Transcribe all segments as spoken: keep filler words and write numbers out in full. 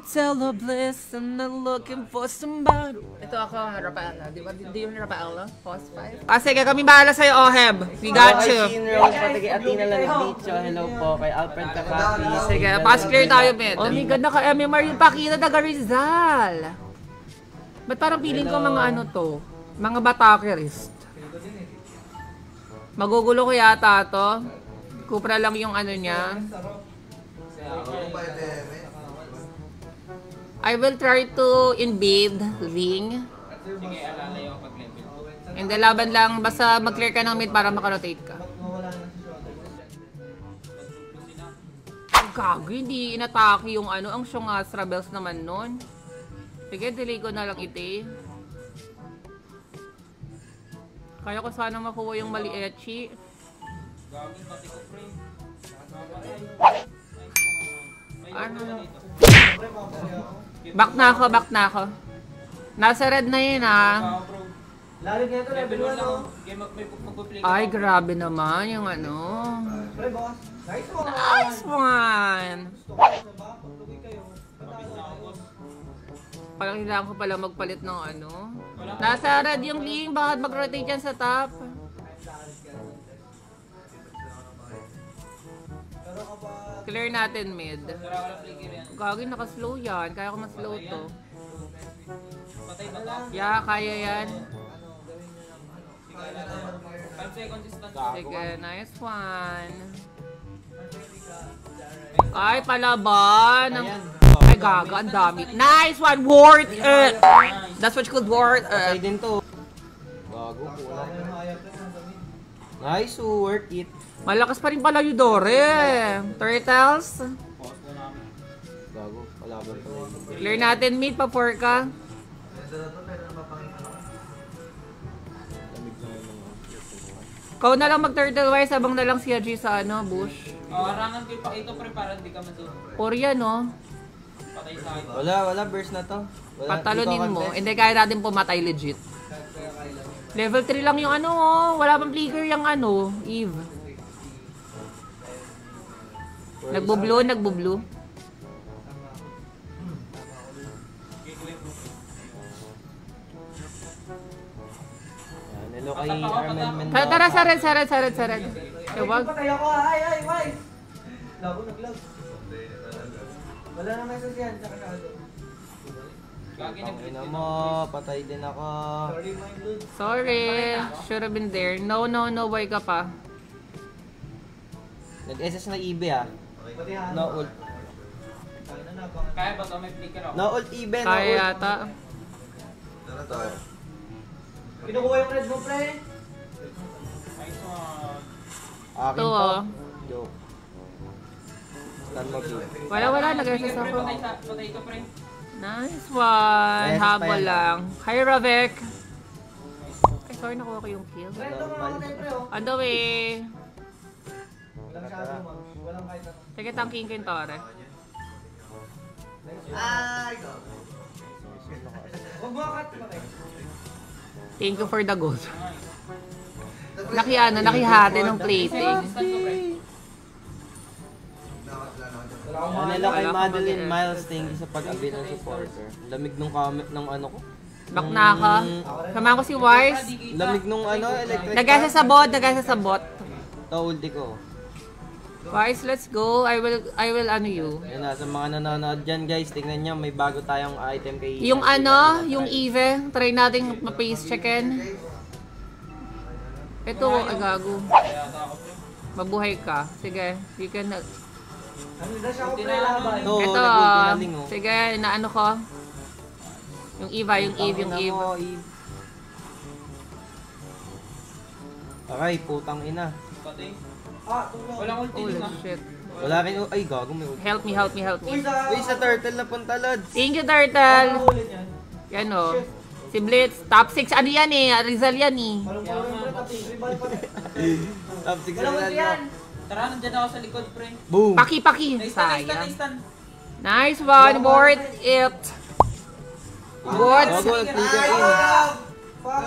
tell of bliss and I'm looking for somebody. Ito ako, Rafaela. Di ba? Di yung Rafaela? Post five? Ah, sige, kami bahala sa'yo, Oheb. We got you. Kay Teen Rose, pati kay Athena Landicho. Hello po. Kay Alfred Kakapi. Sige, pass clear tayo, Med. Oh my God, naka-M M R yung Pakita taga Rizal. Ba't parang feeling ko mga ano to? Mga batakerist. Magugulo ko yata to. Kupra lang yung ano niya. I will try to invade Ling. And then laban lang, basta mag-clear ka ng mid para makarotate ka. Oh, gago, hindi inatake yung ano, ang Shungas Rebels naman nun. Sige, delay ko na lang ite. Kaya ko sana makuha yung mali-echi. Ano? Back na ako, back na ako. Nasa red na yun ah. Ay, grabe naman yung ano. Nice one! Parang kailangan ko pala magpalit ng ano. Nasa red yung Ling, bakit mag-rotate yan sa top? Clear natin mid. Gagawin, naka-slow yan. Kaya ko mas-slow to. Yeah, kaya yan. Sige, nice one. Ay, palaban. Ay, gaga, ang dami. Nice one, worth it. That's what you call worth it. Patay din to. Gago, kulang. Nice, worth it. Malakas pa rin pala yung Dore. Turtles. Gago, palaban pa rin. Clear natin mid pa four ka. Kau na lang mag-turtle wise habang na lang si Haji sa ano, bush. Oh, arangan ko pa ito pre para hindi ka madun. Four yan, no? Patay sa akin. Wala, wala, burst na to. Wala, Patalunin mo. Hindi kaya natin pumatay legit. Level three lang yung ano, oh. Wala pang flicker yung ano, Eve. Nagbo-blue, nagbo-blue. Hello kay Armen Mendoza. Tara, sared, sared, sared, sared. Tawag. Patay ako, ay, ay, ay! Lago, naglag. Wala na message yan, sa kakado. Pangina mo, patay din ako. Sorry, my dude. Sorry, should have been there. No, no, no, boy ka pa. Nag-S S na E B ah. No ult. Kaya ba ito may flicker ako? No ult E B, no Kaya ult. yata. Kinukuha yung red mo, pre. Nice one. Akin Ito, to. oh. Joke. Stun mo, P. Wala, wala, nag-S S Pre, ako. patay sa- patay ito pre. Nice one. Nice, Habol pa yan. lang. Hi, Ravek. Ay, sorry, nakuha ko yung kill. Pre, ito mga mga pre, oh. On the way. Walang shadow, ma'am. Walang kahit ano. Sige, tangking ko yung tore. Ay, go. Huwag mo akat, patay. Thank you for the gold. Laki ano, nakihati ng plating. Ano kay Wala Madeline akong Miles, thank you sa pag-abi ng supporter. Lamig nung comment ng ano ko. Back na ako. Sama ko si Wise. Lamig nung ano, electric. Nagasa sa bot, nagasa sa bot. To ulti ko. Wise, let's go. I will, I will ano you. Yan na, sa mga nanonood dyan guys, tingnan nyo, may bago tayong item kay Yung ano, yung Eve, try natin ma-pace checkin. Ito, agago. Mabuhay ka. Sige, you can... Ano na siya ako, pre, laban. To, Ito, nag-ulti na ling oh. sige, inaano ko. Yung Eva, yung Eve, yung Tangina Eve. mo, Eve. Okay, putang ina. Patay. Ah, tulong. Walang ulti Holy din ah. shit. Wala rin, oh, ay gago may ulti. Help me, help me, help Uy, me. sa... Uy, sa turtle na punta, Lods. Thank you, Turtle. ulit yan. Yan o. Si Blitz, top six, ano yan eh, Rizal yan eh. Parang parang pre, pati. Ribal pa. Top six Walang na ulti yan. Tara, nandyan ako sa likod pre. Boom! Paki, paki. Nice stun, nice stun, Sayang. nice stun. Nice one, worth it. Good. Gago, nag-flicker in. Fuck.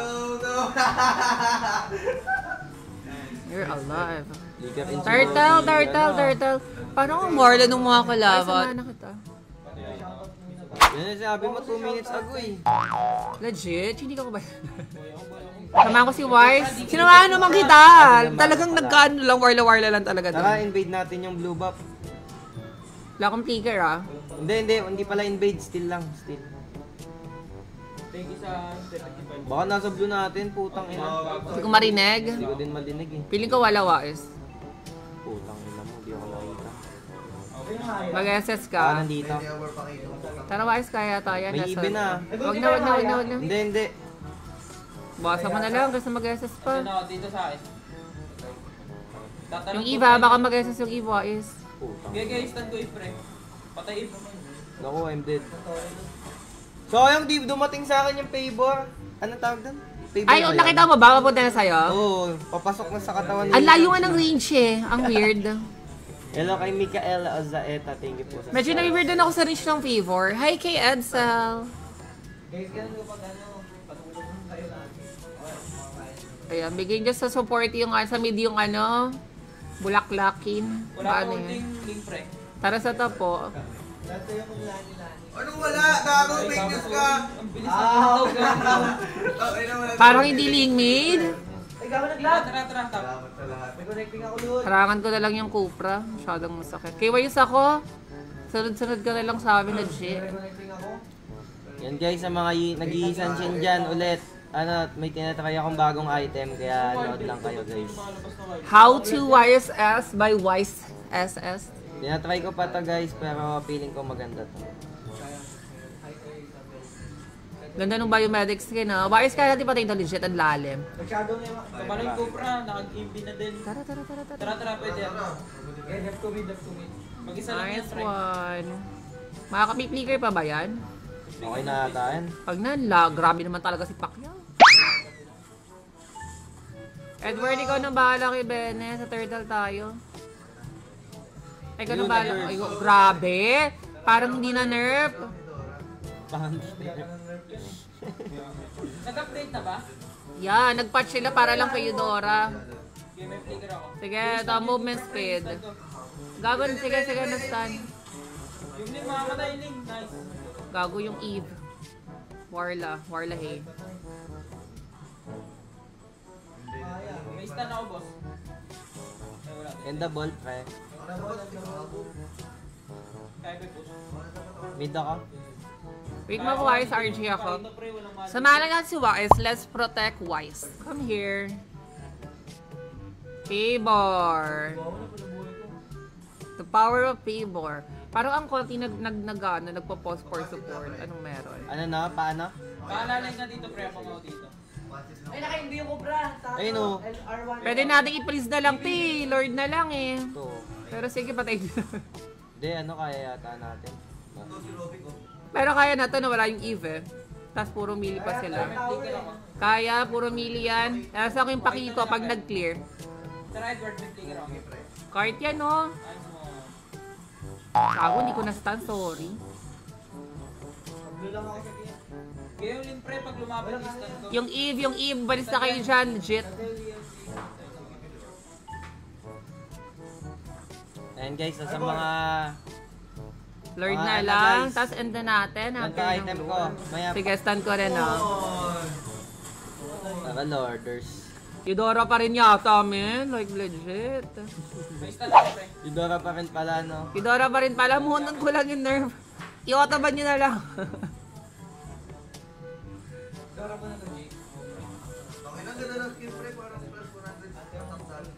You're alive. Flicker in. Turtle, turtle, turtle. Paano kung Marlon ng mga kalaban? Ay, sama na kita. Yan yung sinabi mo two minutes ago eh. Legit? Hindi ka ko ba? Sama ko si Wise. Sinamahan naman kita. Talagang nagkaano lang, warla-warla lang talaga doon. Tara, invade natin yung blue buff. Wala akong flicker ah. Hindi, hindi. Hindi pala invade. Still lang. Still. Thank you sa seventy-five. Baka nasa blue natin. Putang ina. Hindi ko marinig. Hindi ko din madinig eh. Piling ko wala Wise. Putang ina mo. Di ako nakita. Mag-S S Ah, ka. nandito. Tara Wise, kaya tayo. May even na. Wag na, wag na, wag na, wag na. Hindi, hindi. Basa mo na lang kasi mag-S S pa. Ano, dito sa akin. Tatanong Yung ko, Eva, pre. baka mag-S S yung Eva is. Putang. Gaya guys, stand ko i-pre. Patay Eva. Naku, I'm dead. Sayang, di dumating sa akin yung favor. Anong tawag doon? Favor Ay, ba oh, yan? nakita mo ba? Mapunta na sa'yo? Oo, papasok na sa katawan Ang layo nga ng range eh. Ang weird. Hello kay Micaela Ozaeta. Thank you po sa Medyo na-weird din ako sa range ng favor. Hi kay Edsel. Guys, ganun ko pag ano, patulong kayo lagi. Ayan, bigay niya sa support yung sa mid yung ano, bulaklakin. Wala Paano akong yun? link, link pre. Tara sa tapo. Dati yung kung lani-lani. Anong wala? Gago, fake news ka! Ang bilis na daw. Okay na wala. Parang hindi link made. Ay, gawa Tara, nag-lag! tara, tara. tara. Salamat sa lahat. May connecting ako doon. Harangan ko na lang yung Cupra. Masyadong masakit. Kay Wayus ako. Sunod-sunod ka na lang sa amin na G. May connecting ako. Yan guys, sa mga y- nag-iisansyon dyan ulit. Ano, may tinatry akong bagong item kaya load lang kayo guys. How to Y S S by Wise S S. Tinatry ko pa to guys pero feeling ko maganda to. Ganda nung biomedic skin ha. Wise kaya natin patay ito legit at lalim. Nag-shadow na yung... Paano yung GoPro? Nakag-imbi na din. Tara, tara, tara, tara. Tara, tara, pwede yan. Okay, left to mid, left to mid. Mag-isa lang yan, Nice pre. one. Makaka-flicker pa ba yan? Okay na ata yan. Pag nala, grabe naman talaga si Pacquiao. Edward, ikaw na bahala kay Bene. Sa turtle tayo. Ay, ikaw na Yun, bahala. na-nerf. Ay, grabe. Parang hindi na nerf. Nag-update na ba? Yan, nag-patch sila para lang kay Eudora. Okay, may flicker ako. Sige, ito ang movement speed. Gagawin, sige, sige, na-stun. Yung link, makamatay yung link. Nice. Gago yung Eve. Warla, Warla hey. May stun ako, boss. Ay, wala. And the ball pre. Kaya may push. Mid ako. Wait, mag-Wise R G ako. Ito, pre, walang magic. Samahan lang natin si Wise. Let's protect Wise. Come here. Favor. The power of favor. Parang ang konti nag nag nag ano, nagpo-post for support. Anong meron? Ano na? Paano? Paalala nga dito, pre, ako ako dito. Ay, naka-imbi yung Cobra. Sa Ayun, oh. L R one. Pwede natin i-freeze na lang, T. Lord na lang eh. Ito. Pero sige, patay. Hindi, ano kaya yata natin. Pero kaya na to na wala yung Eve eh. Tapos puro melee pa sila. Flicker ako. Kaya, puro melee yan. Nasa ako yung pakiko pag nag-clear. Tara, Edward, may flicker ako. Cart yan, oh. Ayos mo. Ako, hindi ko na-stun, sorry. Blue lang ako sa kanya. Kaya yung link, pre, pag lumapit yung stun ko. Yung Eve, yung Eve, balis na kayo dyan, legit. Ayan guys, sa mga Lord Mga na ano, lang. guys. Tapos end na natin. ganda after item ng- ko. Maya Sige, stun ko rin, oh. para lorders. Eudora pa rin yata, man. Like, legit. May stun ako, pre. Idora pa rin pala no. Eudora pa rin pala. Muhunan ko lang yung nerve. I-autoban nyo na lang. Dora ko na to, Jake. Okay lang, ganda ng skin pre, parang plus one hundred ang dami.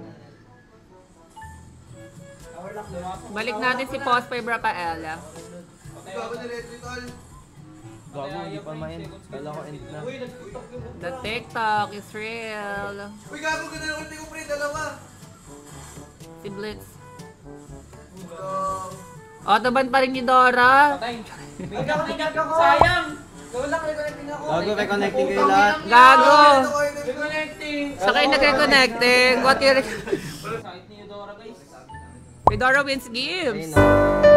Tower lock na. Balik natin si Post by Rafaela. Gago na electrical. Bago hindi pa ma-end. Kala ko end na. Uy, nagtutok yung The TikTok is real. Uy, gago, ganda ng ulti ko pre, dalawa. Si Blitz. Um, Autoban pa rin ni Dora. Patay. May connecting ako! Sayang! Gawin lang, may connecting ako. Bago reconnecting kayo lahat. Gago! ito ko item May ko. connecting! Sa kayo nagre-connecting. What your... Sakit ni Eudora, guys. Eudora wins game. Ayun no.